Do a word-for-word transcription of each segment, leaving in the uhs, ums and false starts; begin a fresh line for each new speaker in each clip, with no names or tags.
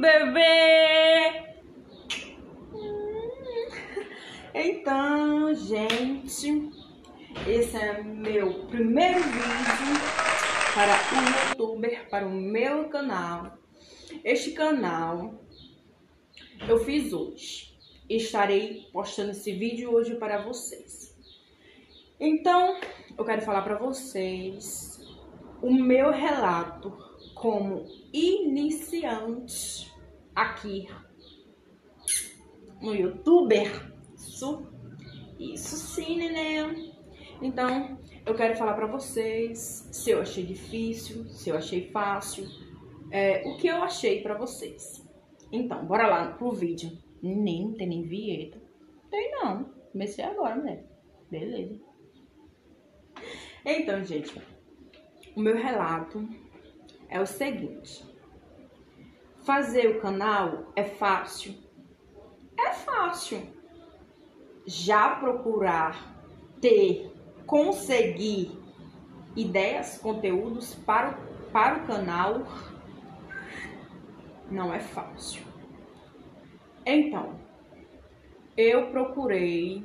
bebê! Então, gente, esse é meu primeiro vídeo para o youtuber, para o meu canal. Este canal eu fiz hoje. Estarei postando esse vídeo hoje para vocês. Então, eu quero falar para vocês o meu relato como iniciante aqui no youtuber. Isso, isso sim, neném. Então, eu quero falar pra vocês se eu achei difícil, se eu achei fácil, é, o que eu achei pra vocês. Então, bora lá pro vídeo. Nem, não tem nem vinheta. Tem não. Comecei agora, mulher. Beleza. Então, gente, o meu relato é o seguinte. Fazer o canal é fácil? É fácil. Já procurar ter, conseguir ideias, conteúdos para o, para o canal não é fácil. Então, eu procurei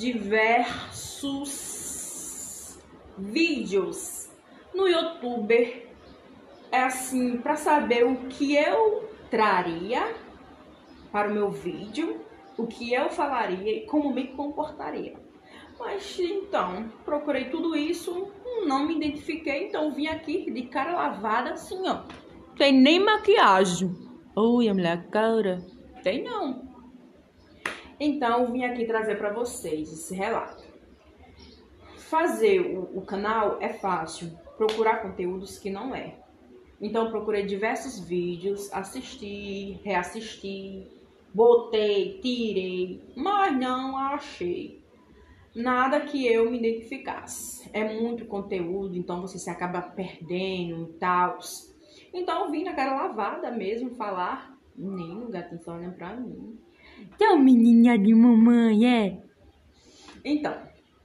diversos vídeos no YouTube, é assim, para saber o que eu traria para o meu vídeo, o que eu falaria e como me comportaria. Mas então, procurei tudo isso, não me identifiquei, então vim aqui de cara lavada assim, ó. Tem nem maquiagem. Oi, a mulher cara. Tem não. Então, vim aqui trazer para vocês esse relato. Fazer o, o canal é fácil, procurar conteúdos que não é. Então, procurei diversos vídeos, assisti, reassisti, botei, tirei, mas não achei nada que eu me identificasse. É muito conteúdo, então você se acaba perdendo e tal. Então eu vim na cara lavada mesmo falar. Menino, o gatinho só olhando pra mim. Então, menininha de mamãe, é? Então,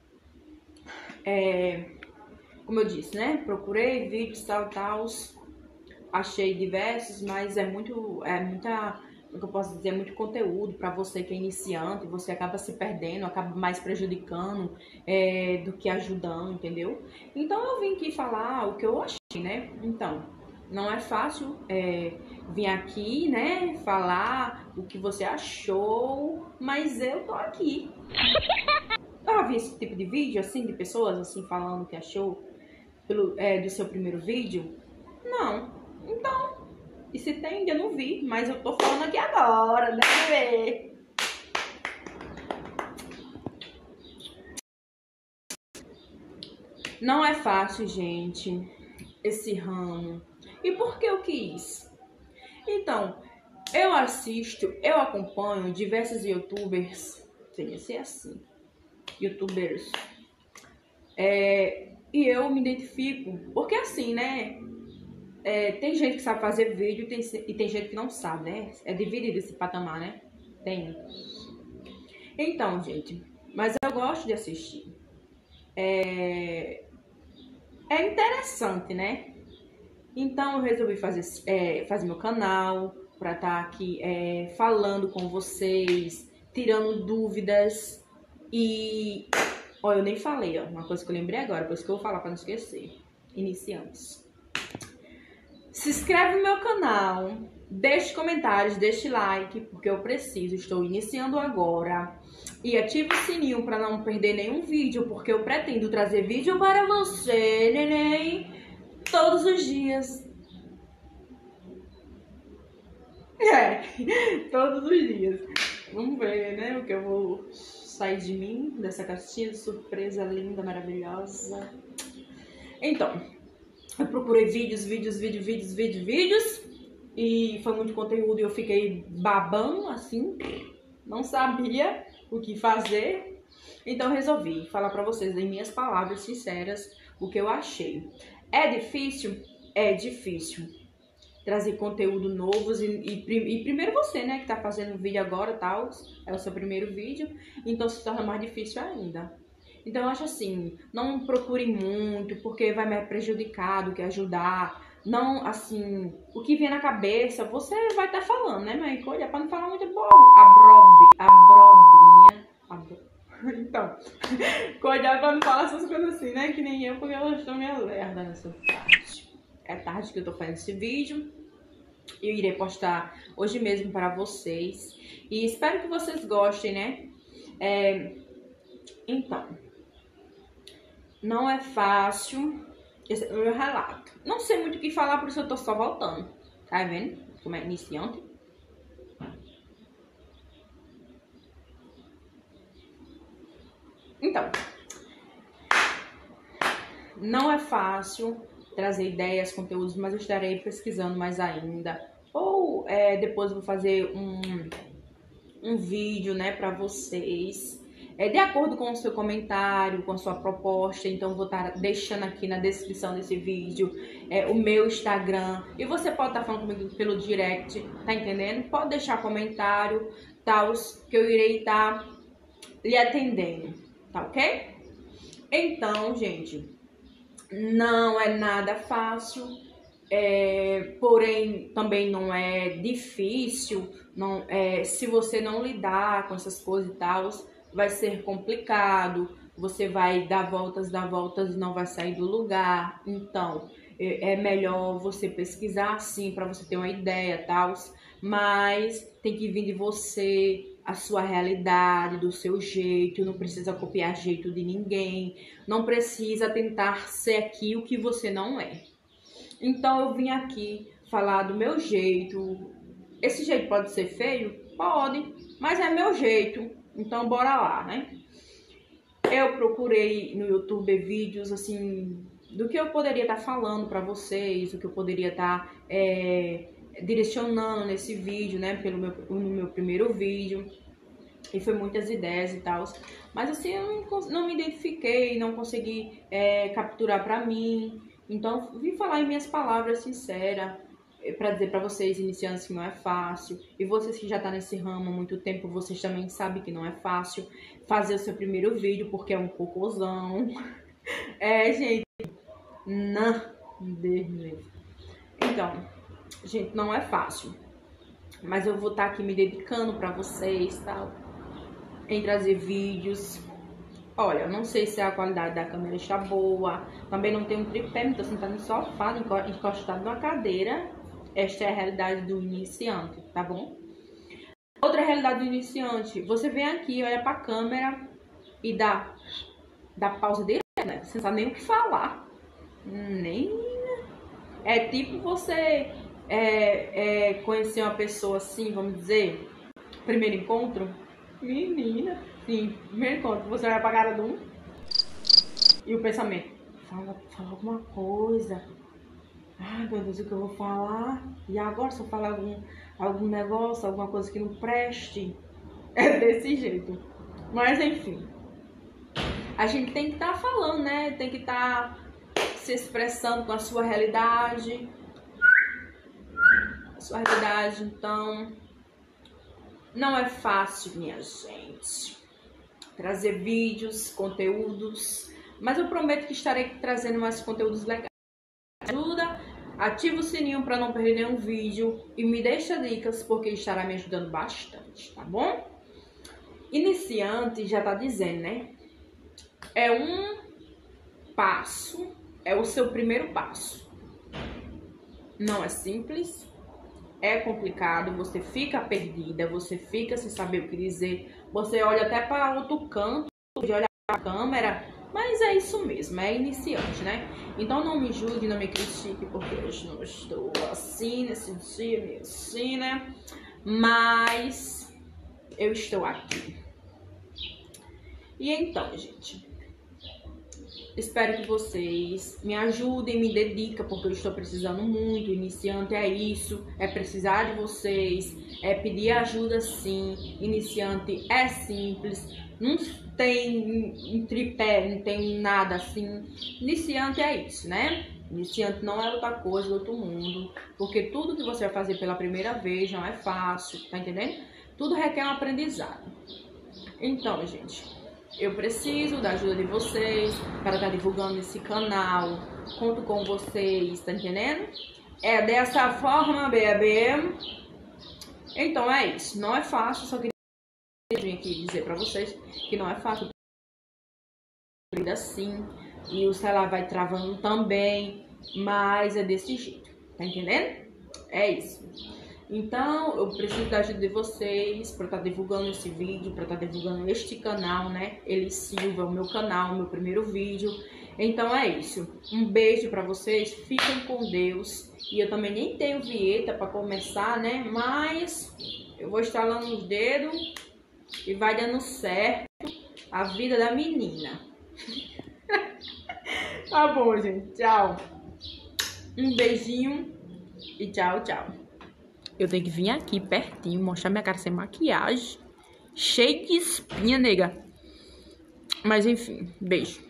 é, como eu disse, né? Procurei vídeos, tal, tal. Achei diversos, mas é muito, é muita... o que eu posso dizer, é muito conteúdo para você que é iniciante, você acaba se perdendo, acaba mais prejudicando é, do que ajudando, entendeu? Então eu vim aqui falar o que eu achei, né? Então, não é fácil é, vir aqui, né, falar o que você achou, mas eu tô aqui. Já vi esse tipo de vídeo, assim, de pessoas, assim, falando o que achou pelo, é, do seu primeiro vídeo? Não. Então... e se tem, eu não vi, mas eu tô falando aqui agora, né, bebê? Não é fácil, gente, esse ramo. E por que eu quis? Então, eu assisto, eu acompanho diversos youtubers, tem que ser assim, youtubers, é, e eu me identifico, porque assim, né? É, tem gente que sabe fazer vídeo tem, e tem gente que não sabe, né? É dividido esse patamar, né? Tem. Então, gente, mas eu gosto de assistir. É, é interessante, né? Então, eu resolvi fazer, é, fazer meu canal para estar aqui é, falando com vocês, tirando dúvidas. E, ó, eu nem falei, ó, uma coisa que eu lembrei agora, por isso que eu vou falar para não esquecer. Iniciantes. Se inscreve no meu canal, deixe comentários, deixe like, porque eu preciso, estou iniciando agora. E ative o sininho para não perder nenhum vídeo, porque eu pretendo trazer vídeo para você, neném, todos os dias. É, todos os dias. Vamos ver, né, o que eu vou sair de mim, dessa caixinha de surpresa linda, maravilhosa. Então... eu procurei vídeos, vídeos, vídeos, vídeos, vídeos, vídeos. E foi muito conteúdo e eu fiquei babando, assim. Não sabia o que fazer. Então resolvi falar pra vocês, em minhas palavras sinceras, o que eu achei. É difícil? É difícil. Trazer conteúdo novos. E, e, e primeiro você, né, que tá fazendo vídeo agora e tal. É o seu primeiro vídeo. Então se torna mais difícil ainda. Então eu acho assim, não procure muito, porque vai me prejudicar do que ajudar. não, assim, o que vem na cabeça, você vai estar falando, né, mas cuidado pra não falar muito bo abrobe, abrobinha, abro... Então, cuidado pra não falar essas coisas assim, né, que nem eu, porque eu estou meio lerda nessa parte. É tarde que eu tô fazendo esse vídeo, eu irei postar hoje mesmo para vocês, e espero que vocês gostem, né, é... então, não é fácil. Esse é o meu relato. Não sei muito o que falar, por isso eu tô só voltando. Tá vendo? Como é iniciante. Então, não é fácil trazer ideias, conteúdos, mas eu estarei pesquisando mais ainda. Ou é, depois eu vou fazer um, um vídeo, né, pra vocês. É, de acordo com o seu comentário, com a sua proposta, então vou estar deixando aqui na descrição desse vídeo é, o meu Instagram. E você pode estar falando comigo pelo direct, tá entendendo? Pode deixar comentário, tal, que eu irei estar lhe atendendo, tá ok? Então, gente, não é nada fácil, é, porém também não é difícil, não, é, se você não lidar com essas coisas e tal, vai ser complicado, você vai dar voltas, dar voltas e não vai sair do lugar. Então, é melhor você pesquisar assim para você ter uma ideia, tal, mas tem que vir de você, a sua realidade, do seu jeito, não precisa copiar jeito de ninguém, não precisa tentar ser aqui o que você não é. Então, eu vim aqui falar do meu jeito. Esse jeito pode ser feio? Pode, mas é meu jeito. Então, bora lá, né? Eu procurei no YouTube vídeos, assim, do que eu poderia estar falando para vocês, o que eu poderia estar é, direcionando nesse vídeo, né? Pelo meu, no meu primeiro vídeo. E foi muitas ideias e tal. Mas, assim, eu não, não me identifiquei, não consegui é, capturar para mim. Então, vim falar em minhas palavras sinceras, para dizer para vocês, iniciantes, que não é fácil. E vocês que já estão nesse ramo há muito tempo, vocês também sabem que não é fácil fazer o seu primeiro vídeo, porque é um cocôzão. É, gente, não, Deus me livre. Então, gente, não é fácil. Mas eu vou estar aqui me dedicando para vocês, tal, em trazer vídeos. Olha, eu não sei se a qualidade da câmera está boa. Também não tenho um tripé, estou sentada no sofá, encostado numa cadeira. Esta é a realidade do iniciante, tá bom? Outra realidade do iniciante, você vem aqui, olha pra câmera e dá, dá pausa direto, né? Você não sabe nem o que falar. Nem... É tipo você é, é, conhecer uma pessoa assim, vamos dizer, primeiro encontro. Menina, sim, primeiro encontro, você olha pra cara de um e o pensamento, fala, fala alguma coisa. Ai, meu Deus, o que eu vou falar? E agora, se eu falar algum, algum negócio, alguma coisa que não preste? É desse jeito. Mas, enfim. A gente tem que estar tá falando, né? Tem que estar tá se expressando com a sua realidade. A sua realidade, então... Não é fácil, minha gente. Trazer vídeos, conteúdos. Mas eu prometo que estarei trazendo mais conteúdos legais. Ajuda, ativa o sininho para não perder nenhum vídeo e me deixa dicas, porque estará me ajudando bastante, tá bom? Iniciante já tá dizendo, né? É um passo, é o seu primeiro passo. Não é simples, é complicado, você fica perdida, você fica sem saber o que dizer, você olha até para outro canto de olhar para a câmera. Mas é isso mesmo, é iniciante, né? Então não me julgue, não me critique, porque hoje não estou assim, nesse dia, meio assim, né? Mas eu estou aqui. E então, gente, espero que vocês me ajudem, me dediquem, porque eu estou precisando muito. Iniciante é isso, é precisar de vocês, é pedir ajuda sim. Iniciante é simples, não tem um tripé, não tem nada assim. Iniciante é isso, né? Iniciante não é outra coisa do outro mundo, porque tudo que você vai fazer pela primeira vez não é fácil, tá entendendo? Tudo requer um aprendizado. Então, gente, eu preciso da ajuda de vocês para estar divulgando esse canal. Conto com vocês, tá entendendo? É dessa forma, bebê. Então é isso. Não é fácil, só queria vir aqui dizer pra vocês que não é fácil. Assim, e o celular vai travando também, mas é desse jeito, tá entendendo? É isso. Então, eu preciso da ajuda de vocês para estar divulgando esse vídeo, para estar divulgando este canal, né? Elis Silva, o meu canal, o meu primeiro vídeo. Então é isso. Um beijo para vocês, fiquem com Deus. E eu também nem tenho vinheta para começar, né? Mas eu vou estalando os dedos e vai dando certo a vida da menina. Tá bom, gente. Tchau. Um beijinho e tchau, tchau. Eu tenho que vir aqui pertinho, mostrar minha cara sem maquiagem. Cheia de espinha, nega. Mas enfim, beijo.